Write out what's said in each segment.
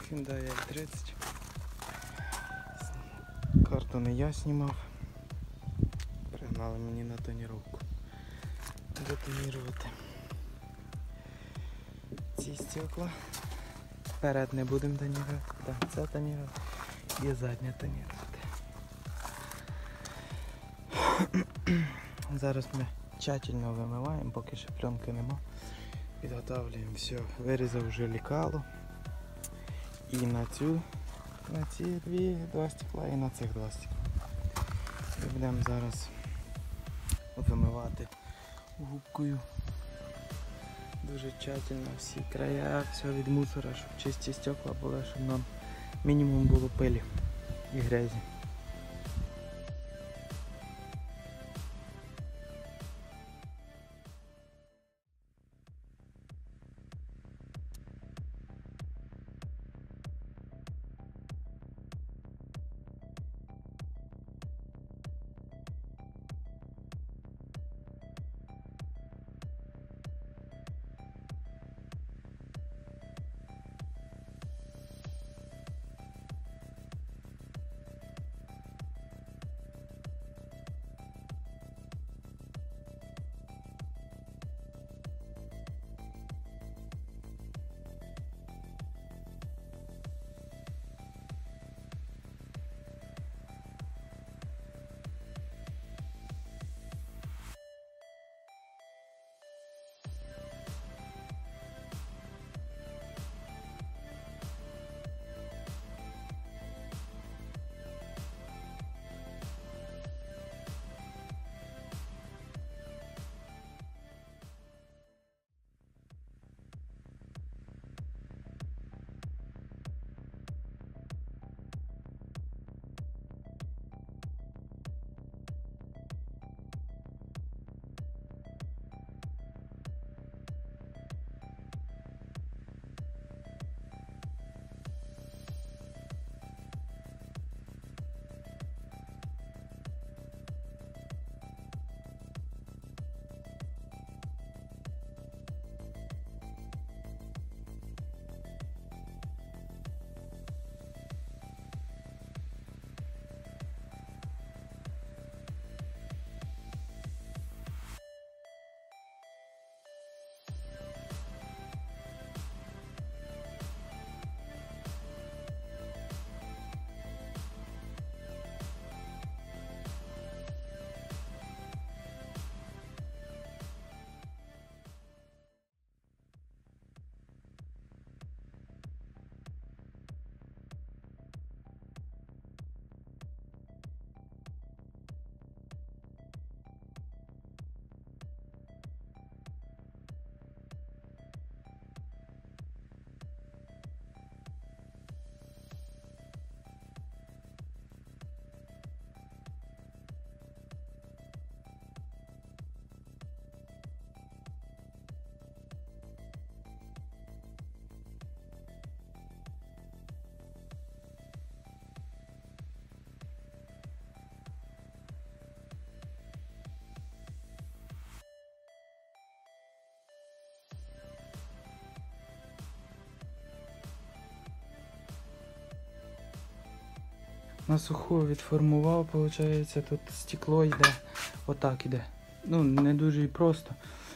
Hyundai i30. Карту не я знімав. Пригнали мені на тоніровку. Детонірувати ці стекла. Перед не будемо тонірувати. Так, це тонірувати і задня тонірувати. Зараз ми тщательно вимиваємо, поки ще пленки нема. Підготовлюємо все. Вирізав вже лікало. І на ці два стекла і на цих два стекла. І будемо зараз вимивати губкою. Дуже тщательно всі края, все від мусора, щоб чисті стекла були, щоб нам мінімум було пилі і грязі. На суху відформував, виходить, тут стекло йде, отак іде. Ну, не дуже і просто.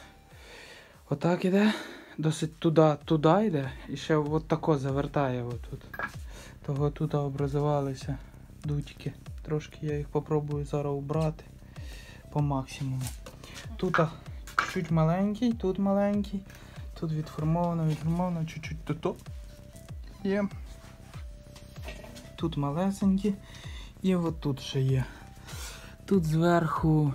Отак іде, досить туди йде, і ще от тако завертає отут. Того тут образувалися дутики. Трошки я їх попробую зараз убрати по максимуму. Тут чуть маленький, тут відформовано, чуть-чуть тут є. Тут малесенькі і от тут ще є. Тут зверху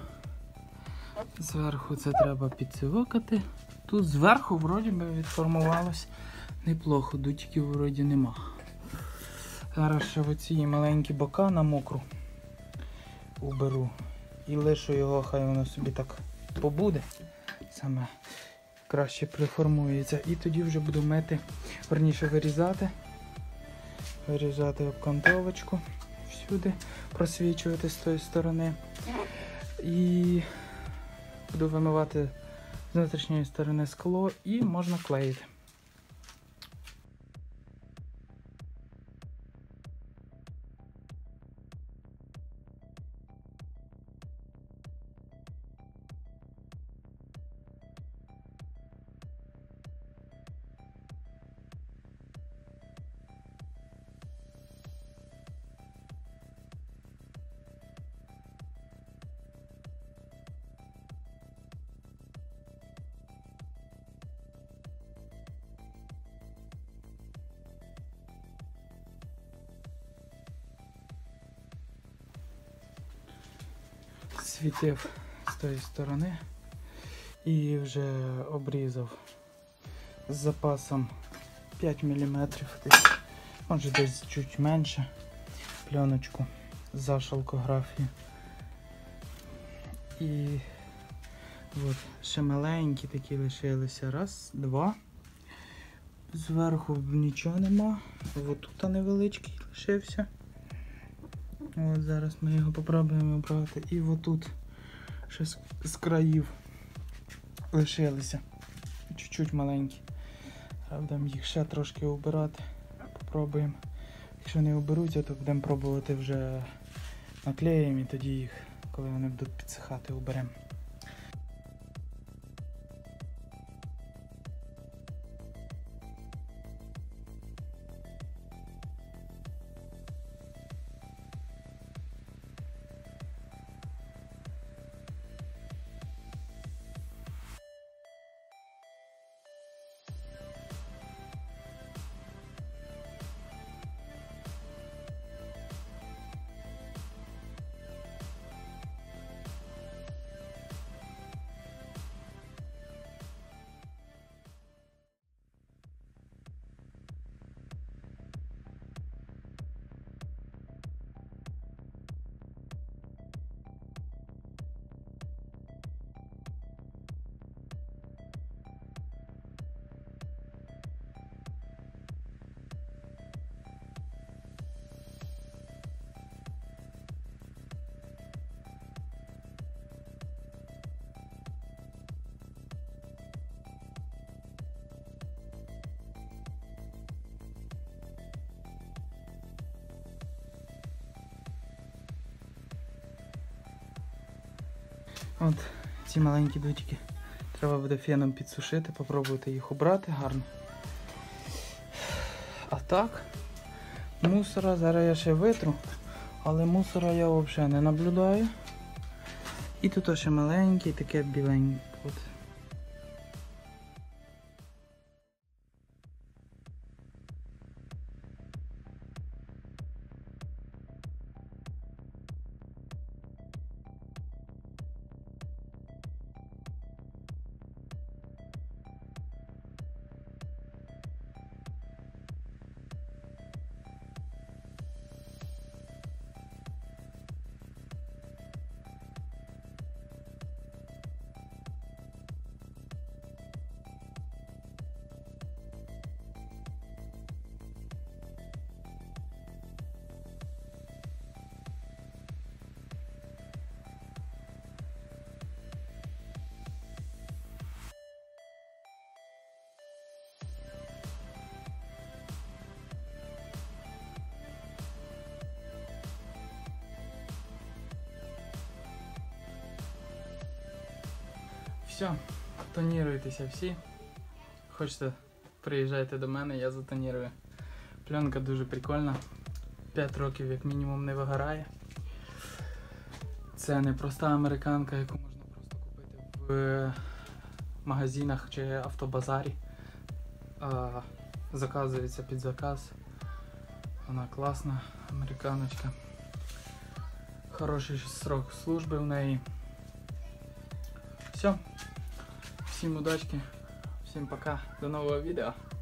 це треба підсивокати. Тут зверху вроді би відформувалось неплохо, дутиків вроді нема. Зараз ще оці маленькі бока на мокру уберу і лишу його, хай воно собі так побуде. Саме краще приформується. І тоді вже буду мити, верніше вирізати обкантовочку всюди, просвічувати з тої сторони. І буду вимивати з внутрішньої сторони скло і можна клеїти. світив з тої сторони і вже обрізав з запасом 5 мм, може десь чуть менше, пленочку за шалкографію. І от ще маленькі такі лишилися. Раз, два. Зверху нічого нема. Ось тут невеличкий лишився. От зараз ми його попробуємо обрати. І отут ще з країв лишилися. Чуть-чуть маленькі. Будемо їх ще трошки обирати. Попробуємо. Якщо не оберуться, то будемо пробувати вже наклеїмо і тоді їх, коли вони будуть підсихати, оберемо. От ці маленькі дутики треба буде феном підсушити, попробувати їх обрати гарно. А так, мусора зараз я ще витру, але мусора я взагалі не наблюдаю. І тут ще маленький, таке біленьке. От. Все, тоніруйтеся всі. Хочете, приїжджайте до мене, я затонірую. Пленка дуже прикольна. 5 років як мінімум не вигорає. Це не проста американка, яку можна просто купити в магазинах чи автобазарі. Заказується під заказ. Вона класна американочка. Хороший срок служби в неї. Все. Всім удачки. Всім пока. До нового відео.